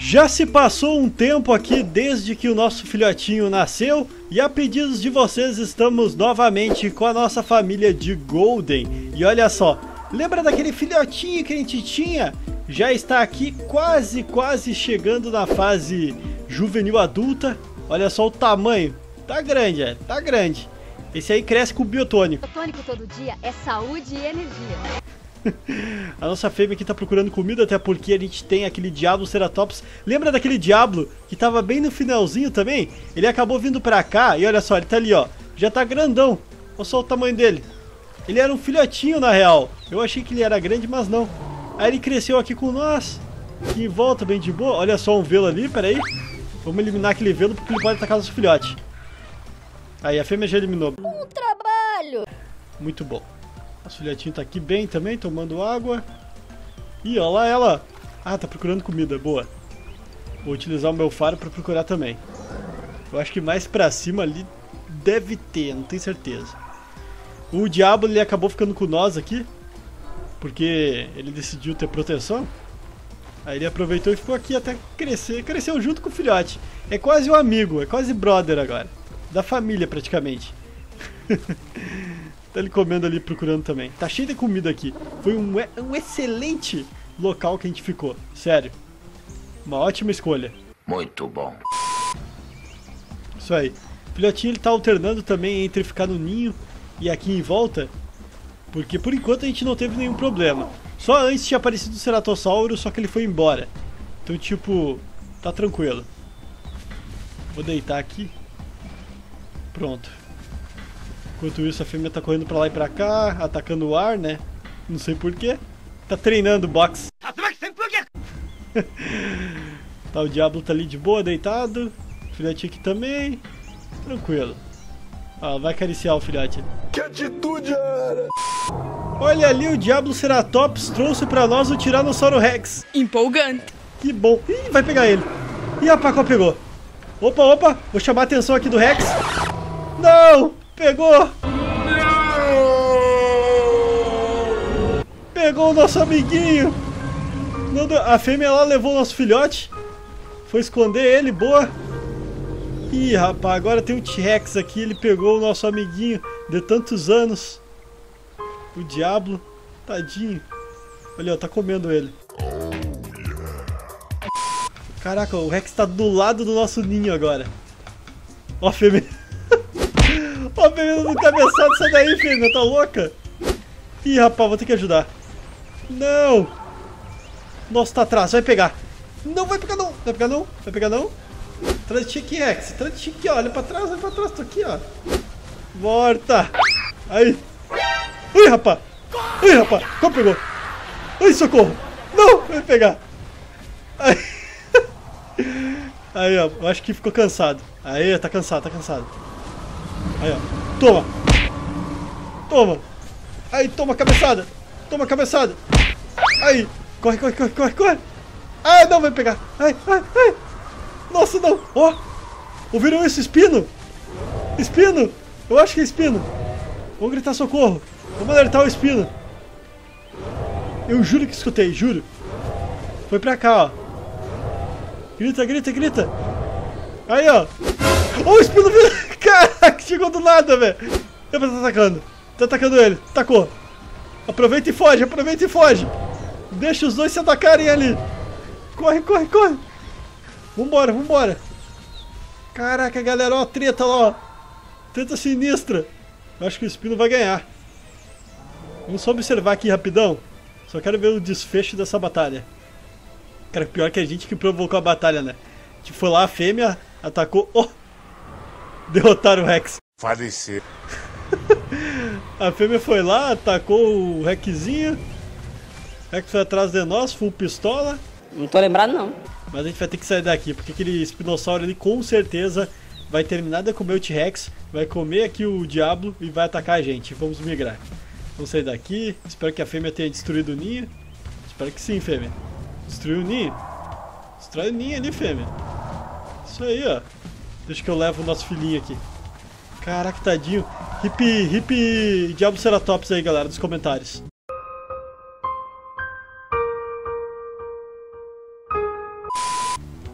Já se passou um tempo aqui desde que o nosso filhotinho nasceu e a pedidos de vocês estamos novamente com a nossa família de Golden. E olha só, lembra daquele filhotinho que a gente tinha? Já está aqui quase chegando na fase juvenil adulta. Olha só o tamanho, tá grande, tá grande. Esse aí cresce com biotônico. Biotônico todo dia é saúde e energia. A nossa fêmea aqui tá procurando comida, até porque a gente tem aquele Diablo Ceratops. Lembra daquele Diablo que tava bem no finalzinho também? Ele acabou vindo pra cá e olha só, ele tá ali, ó. Já tá grandão. Olha só o tamanho dele. Ele era um filhotinho na real. Eu achei que ele era grande, mas não. Aí ele cresceu aqui com nós. Aqui em volta, bem de boa. Olha só um velo ali, peraí. Vamos eliminar aquele velo porque ele pode atacar nosso filhote. Aí, a fêmea já eliminou. Um trabalho! Muito bom. Nosso filhotinho tá aqui bem também, tomando água. Ih, olha lá ela. Ah, tá procurando comida, boa. Vou utilizar o meu faro pra procurar também. Eu acho que mais pra cima ali deve ter, não tenho certeza. O Diablo, ele acabou ficando com nós aqui, porque ele decidiu ter proteção. Aí ele aproveitou e ficou aqui até crescer. Cresceu junto com o filhote. É quase um amigo, é quase brother agora. Da família praticamente. Tá ele comendo ali, procurando também. Tá cheio de comida aqui. Foi um excelente local que a gente ficou. Sério. Uma ótima escolha. Muito bom. Isso aí. O filhotinho ele tá alternando também entre ficar no ninho e aqui em volta. Porque por enquanto a gente não teve nenhum problema. Só antes tinha aparecido o Ceratossauro, só que ele foi embora. Então tipo, tá tranquilo. Vou deitar aqui. Pronto. Enquanto isso a fêmea tá correndo pra lá e pra cá, atacando o ar, né? Não sei porquê. Tá treinando boxe. Tá, o Diablo tá ali de boa, deitado. O filhote aqui também. Tranquilo. Ó, vai acariciar o filhote. Que atitude, cara! Olha ali, o Diablo Ceratops trouxe pra nós o Tiranossauro Rex. Empolgante. Que bom. Ih, vai pegar ele. Ih, a Paco pegou. Opa. Vou chamar a atenção aqui do Rex. Não! Pegou! Pegou o nosso amiguinho! Não deu... A fêmea lá levou o nosso filhote. Foi esconder ele, boa. Ih, rapaz, agora tem um T-Rex aqui. Ele pegou o nosso amiguinho de tantos anos. O Diablo. Tadinho. Olha, ó, tá comendo ele. Caraca, o Rex tá do lado do nosso ninho agora. Ó a fêmea. Ó a fêmea do cabeçado, sai daí, fêmea, tá louca? Ih, rapaz, vou ter que ajudar. Não! Nossa, tá atrás, vai pegar. Não vai pegar não, vai pegar não, vai pegar não. Traz de ti aqui, Rex, traz de ti aqui, ó, olha pra trás, tô aqui, ó. Volta! Aí. Ui, rapaz! Como pegou? Ui, socorro! Não, vai pegar. Aí. Aí, ó, eu acho que ficou cansado. Aí, tá cansado. Aí, ó, toma. Aí, toma cabeçada. Aí, corre. Ai, não, vai pegar. Ai. Nossa, não. Ó, ouviram isso? Espino. Eu acho que é espino. Vamos gritar socorro. Vamos alertar o espino. Eu juro que escutei, juro. Foi pra cá, ó. Grita. Aí, ó. Ó, o espino vindo. Caraca, chegou do nada, velho. Ele tá atacando. Tá atacando ele. Tacou. Aproveita e foge. Deixa os dois se atacarem ali. Corre. Vambora. Caraca, galera, ó a treta lá, ó. Treta sinistra. Eu acho que o espino vai ganhar. Vamos só observar aqui rapidão. Só quero ver o desfecho dessa batalha. Cara, pior que a gente que provocou a batalha, né? A gente foi lá, a fêmea atacou. Oh! Derrotaram o Rex. Falecer. A fêmea foi lá, atacou o Rexzinho. O Rex foi atrás de nós, full pistola. Não tô lembrado, não. Mas a gente vai ter que sair daqui, porque aquele espinossauro ali com certeza vai terminar de comer o T-Rex, vai comer aqui o Diablo e vai atacar a gente. Vamos migrar. Vamos sair daqui. Espero que a fêmea tenha destruído o ninho. Espero que sim, fêmea. Destruiu o ninho? Destrói o ninho ali, fêmea. Isso aí, ó. Deixa que eu levo o nosso filhinho aqui. Caraca, tadinho. Hip Diablo Ceratops aí, galera, nos comentários.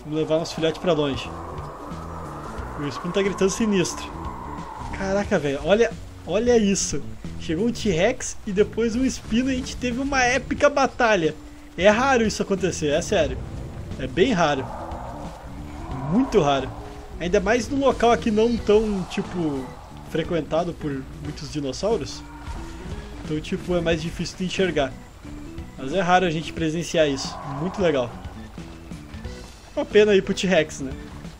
Vamos levar nosso filhote pra longe. O Espino tá gritando sinistro. Caraca, velho. Olha isso. Chegou um T-Rex e depois um Espino e a gente teve uma épica batalha. É raro isso acontecer, é sério. É bem raro. Muito raro. Ainda mais num local aqui não tão, tipo, frequentado por muitos dinossauros. Então, tipo, é mais difícil de enxergar. Mas é raro a gente presenciar isso. Muito legal. Uma pena ir pro T-Rex, né?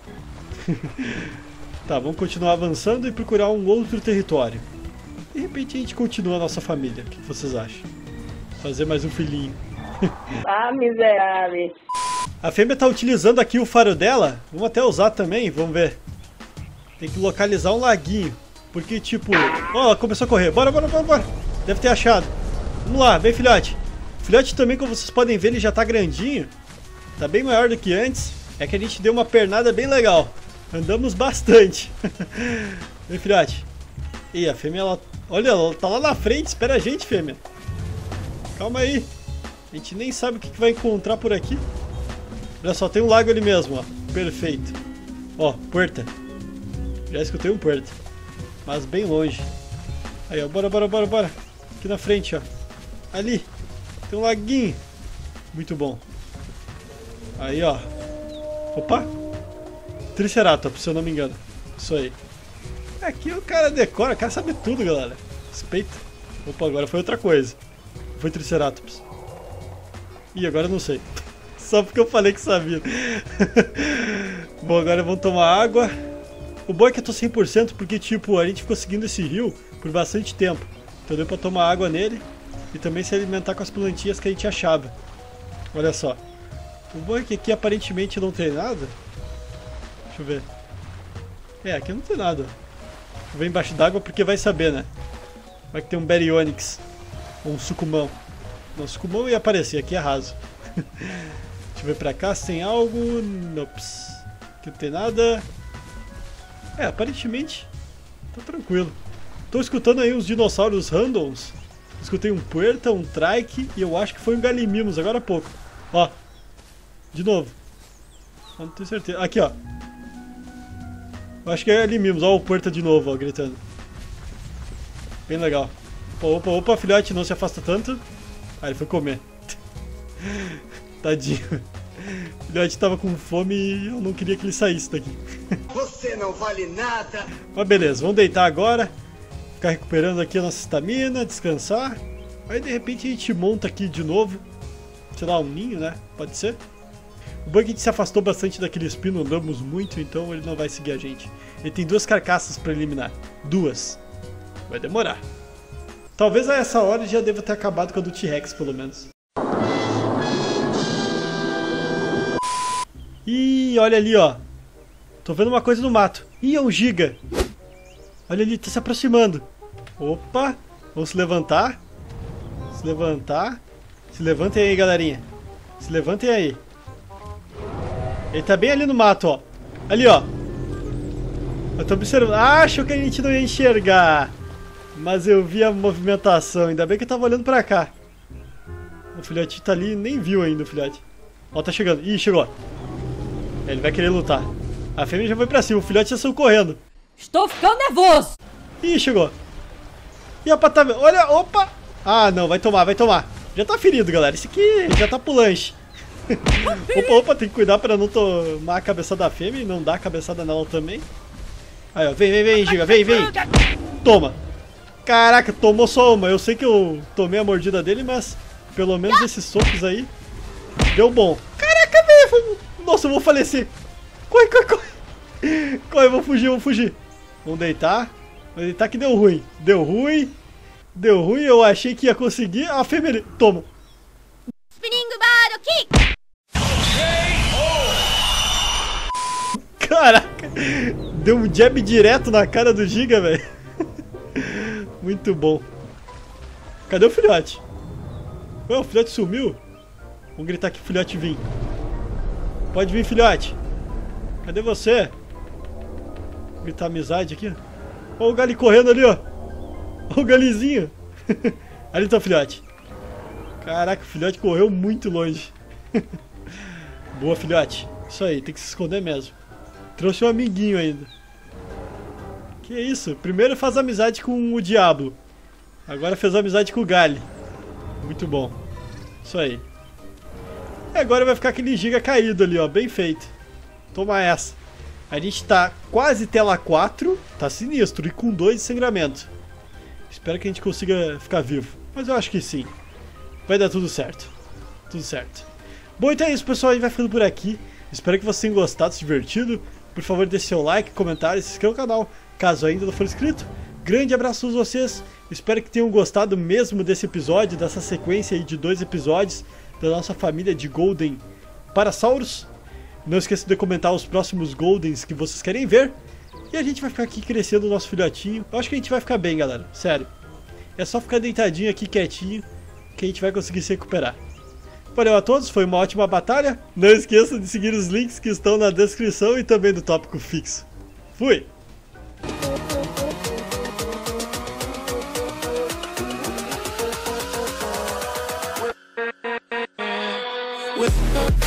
Tá, vamos continuar avançando e procurar um outro território. De repente a gente continua a nossa família. O que vocês acham? Fazer mais um filhinho. Ah, miserável. A fêmea tá utilizando aqui o faro dela. Vamos até usar também, vamos ver. Tem que localizar um laguinho. Porque tipo... Ó, ela começou a correr. Bora. Deve ter achado. Vamos lá, vem filhote. O filhote também, como vocês podem ver, ele já tá grandinho. Tá bem maior do que antes. É que a gente deu uma pernada bem legal. Andamos bastante. Vem filhote. Ih, a fêmea, ela... Olha, ela tá lá na frente. Espera a gente, fêmea. Calma aí. A gente nem sabe o que vai encontrar por aqui. Olha só, tem um lago ali mesmo, ó. Perfeito. Ó, puerta. Já escutei um puerta. Mas bem longe. Aí, ó, bora. Aqui na frente, ó. Ali. Tem um laguinho. Muito bom. Aí, ó. Opa. Triceratops, se eu não me engano. Isso aí. Aqui o cara decora, o cara sabe tudo, galera. Respeita. Opa, agora foi outra coisa. Foi Triceratops. Ih, agora eu não sei. Só porque eu falei que sabia. Bom, agora vamos tomar água. O bom é que eu tô 100% porque, tipo, a gente ficou seguindo esse rio por bastante tempo. Então deu pra tomar água nele e também se alimentar com as plantinhas que a gente achava. Olha só. O bom é que aqui aparentemente não tem nada. Deixa eu ver. É, aqui não tem nada. Vou ver embaixo d'água porque vai saber, né? Vai que tem um Baryonyx. Ou um sucumão. Não, sucumão ia aparecer, aqui é raso. Deixa eu ver pra cá se tem algo. Nops. Aqui não tem nada. É, aparentemente tá tranquilo. Tô escutando aí uns dinossauros randoms. Escutei um puerta, um trike e eu acho que foi um galimimos agora há pouco. Ó. De novo. Não tenho certeza. Aqui, ó. Eu acho que é galimimos. Ó o puerta de novo, ó, gritando. Bem legal. Opa, filhote, não se afasta tanto. Ah, ele foi comer. Tadinho. O filhote tava com fome e eu não queria que ele saísse daqui. Você não vale nada. Mas beleza, vamos deitar agora. Ficar recuperando aqui a nossa estamina, descansar. Aí de repente a gente monta aqui de novo. Sei lá, um ninho, né? Pode ser? O bom é que a gente se afastou bastante daquele espino, andamos muito, então ele não vai seguir a gente. Ele tem 2 carcaças pra eliminar. 2. Vai demorar. Talvez a essa hora já deva ter acabado com a do T-Rex, pelo menos. Ih, olha ali, ó. Tô vendo uma coisa no mato. Ih, é um giga. Olha ali, tá se aproximando. Opa, vamos se levantar. Se levantar. Se levantem aí, galerinha. Se levantem aí. Ele tá bem ali no mato, ó. Ali, ó. Eu tô observando. Acho que a gente não ia enxergar. Mas eu vi a movimentação. Ainda bem que eu tava olhando pra cá. O filhote tá ali, nem viu ainda o filhote. Ó, tá chegando. Ih, chegou. Ele vai querer lutar. A fêmea já foi pra cima. O filhote já saiu correndo. Estou ficando nervoso. Ih, chegou. E a patada. Olha, opa. Ah, não, vai tomar. Já tá ferido, galera. Esse aqui já tá pro lanche. Opa, tem que cuidar pra não tomar a cabeçada da fêmea e não dar a cabeçada nela também. Aí, ó, vem, giga, vem. Toma. Caraca, tomou só uma. Eu sei que eu tomei a mordida dele, mas pelo menos esses socos aí deu bom. Caraca, velho. Nossa, eu vou falecer. Corre. Corre, vou fugir. Vamos deitar. Vamos deitar que deu ruim. Deu ruim, eu achei que ia conseguir. A fêmea ali. Toma. Caraca, deu um jab direto na cara do Giga, velho. Muito bom. Cadê o filhote? Ué, o filhote sumiu? Vamos gritar que o filhote vem. Pode vir, filhote. Cadê você? Vou gritar amizade aqui. Olha o Gali correndo ali, ó. Olha o Galizinho. Ali tá o filhote. Caraca, o filhote correu muito longe. Boa, filhote. Isso aí, tem que se esconder mesmo. Trouxe um amiguinho ainda. Que isso? Primeiro faz amizade com o Diablo. Agora fez amizade com o Gali. Muito bom. Isso aí. E agora vai ficar aquele giga caído ali, ó. Bem feito. Toma essa. A gente tá quase tela 4. Tá sinistro. E com 2 de sangramento. Espero que a gente consiga ficar vivo. Mas eu acho que sim. Vai dar tudo certo. Tudo certo. Bom, então é isso, pessoal. A gente vai ficando por aqui. Espero que vocês tenham gostado, se divertido. Por favor, deixe seu like, comentário e se inscreva no canal, caso ainda não for inscrito. Grande abraço a todos vocês. Espero que tenham gostado mesmo desse episódio, dessa sequência aí de 2 episódios da nossa família de Golden Parasaurus. Não esqueça de comentar os próximos Goldens que vocês querem ver. E a gente vai ficar aqui crescendo o nosso filhotinho. Eu acho que a gente vai ficar bem, galera. Sério. É só ficar deitadinho aqui, quietinho, que a gente vai conseguir se recuperar. Valeu a todos, foi uma ótima batalha. Não esqueça de seguir os links que estão na descrição e também do tópico fixo. Fui! With